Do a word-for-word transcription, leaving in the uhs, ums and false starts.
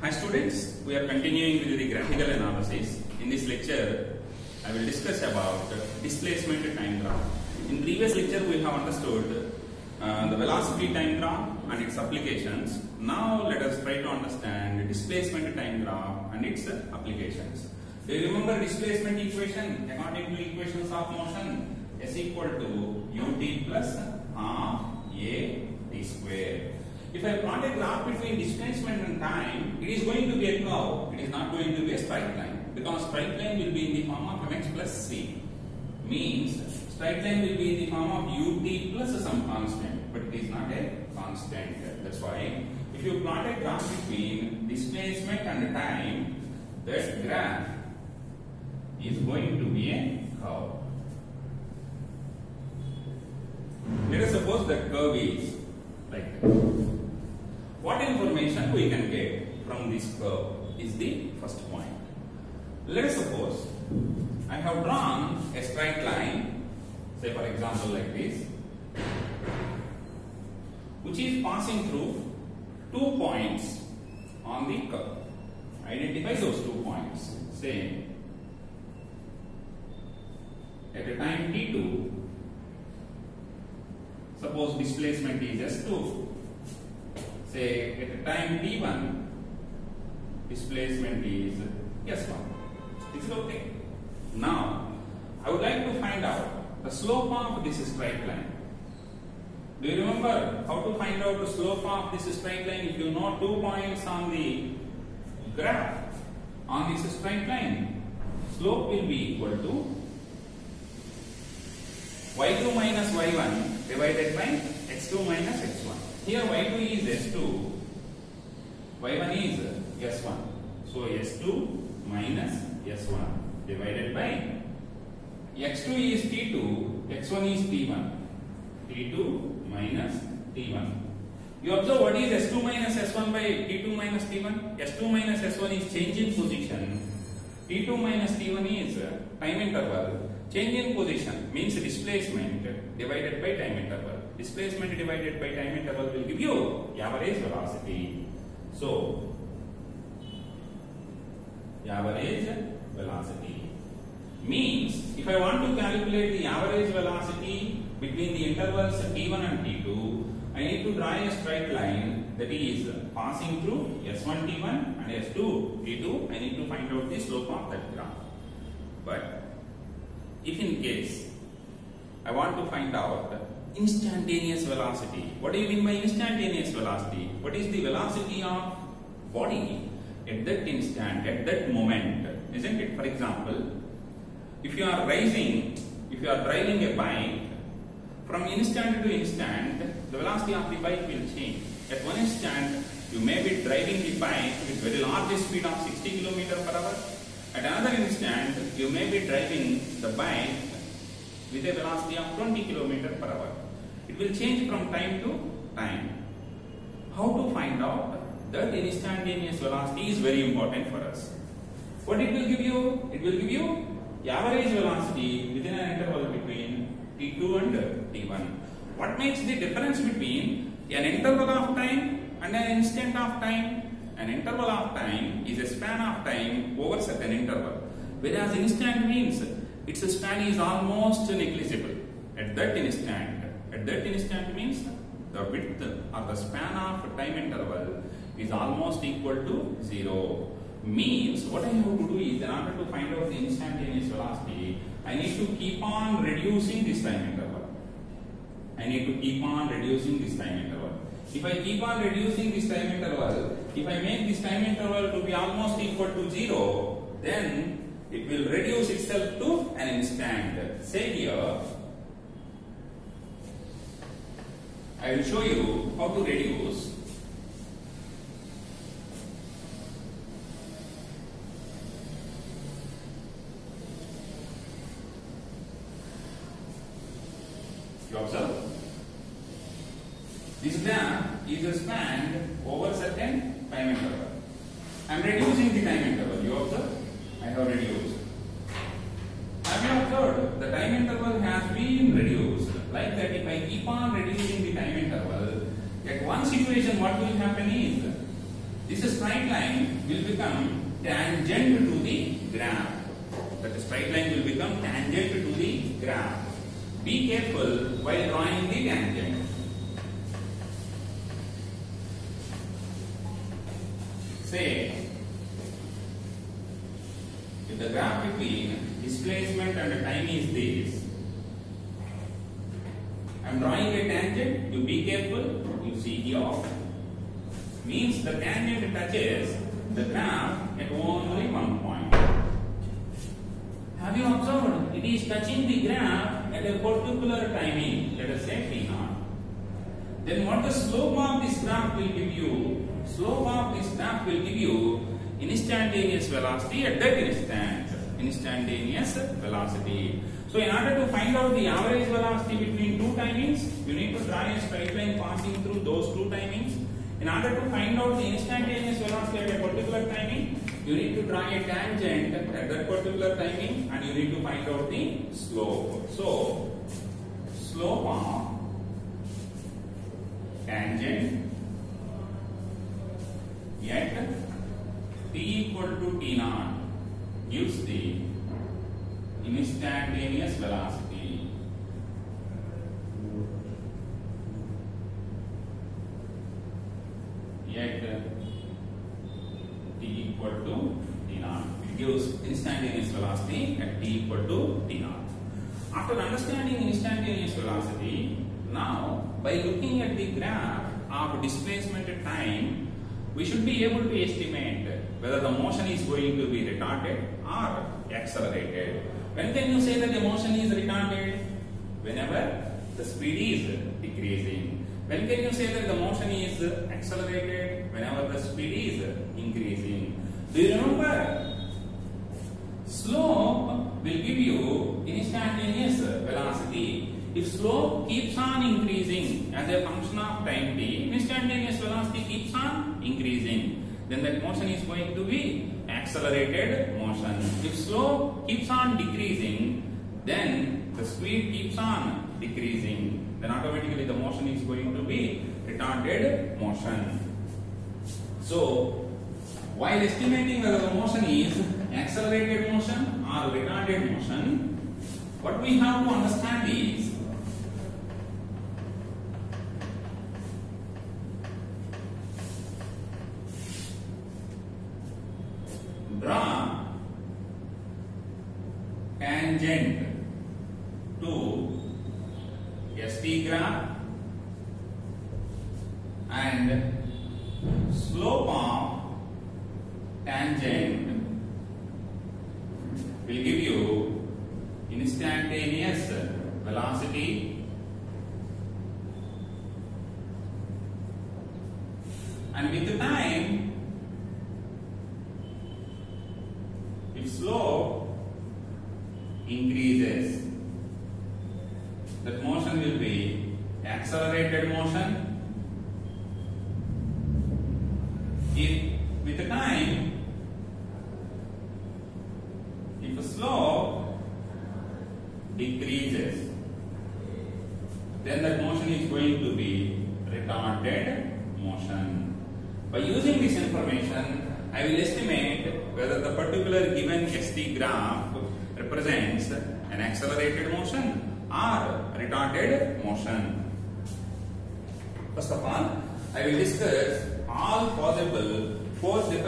Hi students, we are continuing with the graphical analysis. In this lecture, I will discuss about displacement time graph. In previous lecture, we have understood uh, the velocity time graph and its applications. Now let us try to understand displacement time graph and its applications. Do you remember displacement equation? According to equations of motion, S equal to ut plus half a t square. If I plot a graph between displacement and time, it is going to be a curve. It is not going to be a straight line, because straight line will be in the form of mx plus c. Means straight line will be in the form of ut plus some constant, but it is not a constant. That's why if you plot a graph between displacement and time, that graph is going to be a curve. Let us suppose that curve is like this. What information we can get from this curve is the first point. Let us suppose I have drawn a straight line, say for example like this, which is passing through two points on the curve. Identify those two points. Say at a time t two, suppose displacement is s two. Say at a time t one, displacement is s one. Is it okay? Now, I would like to find out the slope of this straight line. Do you remember how to find out the slope of this straight line? If you know two points on the graph on this straight line, slope will be equal to y two minus y one divided by x two minus x one. Here y two is s two, y one is s one. So s two minus s one divided by x two is t two, x one is t one. t two minus t one. You observe what is s two minus s one by t two minus t one? s two minus s one is change in position. t two minus t one is time interval. Change in position means displacement divided by time interval. Displacement divided by time interval will give you average velocity. So, average velocity means if I want to calculate the average velocity between the intervals t one and t two, I need to draw a straight line that is passing through s one t one and s two t two. I need to find out the slope of that graph. But if in case I want to find out instantaneous velocity, what do you mean by instantaneous velocity? What is the velocity of body at that instant, at that moment, isn't it? For example, if you are rising, if you are driving a bike, from instant to instant, the velocity of the bike will change. At one instant, you may be driving the bike with very large speed of sixty kilometers per hour. At another instant, you may be driving the bike with a velocity of twenty kilometers per hour. It will change from time to time. How to find out that instantaneous velocity is very important for us. What it will give you? It will give you average velocity within an interval between t two and t one. What makes the difference between an interval of time and an instant of time? An interval of time is a span of time over certain interval, whereas instant means its span is almost negligible. At that instant, at that instant means the width or the span of time interval is almost equal to zero. Means what I have to do is, in order to find out the instantaneous velocity, I need to keep on reducing this time interval. I need to keep on reducing this time interval. If I keep on reducing this time interval, if I make this time interval to be almost equal to zero, then it will reduce itself to an instant. Say here, I will show you how to reduce. You observe? This graph is spanned over certain time interval. I am reducing the time interval. You observe? I have reduced. Have you observed? The time interval has been reduced. Like that, if I keep on reducing the time interval, at one situation what will happen is this straight line will become tangent to the graph. That straight line will become tangent to the graph. Be careful while drawing the tangent. Say, if the graph between displacement and time is this, I am drawing a tangent. You be careful. You see here. Means the tangent touches the graph at only one point. Have you observed? It is touching the graph at a particular timing. Let us say t naught. Then what the slope of this graph will give you? Slope of this graph will give you instantaneous velocity at that instant. Instantaneous velocity. So in order to find out the average velocity between two timings, you need to draw a straight line passing through those two timings. In order to find out the instantaneous velocity at a particular timing, you need to draw a tangent at that particular timing, and you need to find out the slope. So, slope of tangent at t equal to t naught gives the instantaneous velocity. At t equal to t naught. It gives instantaneous velocity at t equal to t naught. After understanding instantaneous velocity, now by looking at the graph of displacement time, we should be able to estimate whether the motion is going to be retarded or accelerated. When can you say that the motion is retarded? Whenever the speed is decreasing. When can you say that the motion is accelerated? Whenever the speed is increasing. Do you remember? Slope will give you instantaneous velocity. If slope keeps on increasing as a function of time t, instantaneous velocity keeps on increasing, then that motion is going to be accelerated motion. If slope keeps on decreasing, then the speed keeps on decreasing, then automatically the motion is going to be retarded motion. So, while estimating whether the motion is accelerated motion or retarded motion, what we have to understand is draw tangent to st graph and slope of tangent will give you instantaneous velocity and with the time, if slope increases, that motion will be accelerated motion. If with the time, if the slope decreases, then that motion is going to be retarded motion. By using this information, I will estimate whether the particular given st graph represents an accelerated motion or retarded motion. First of all, I will discuss all possible force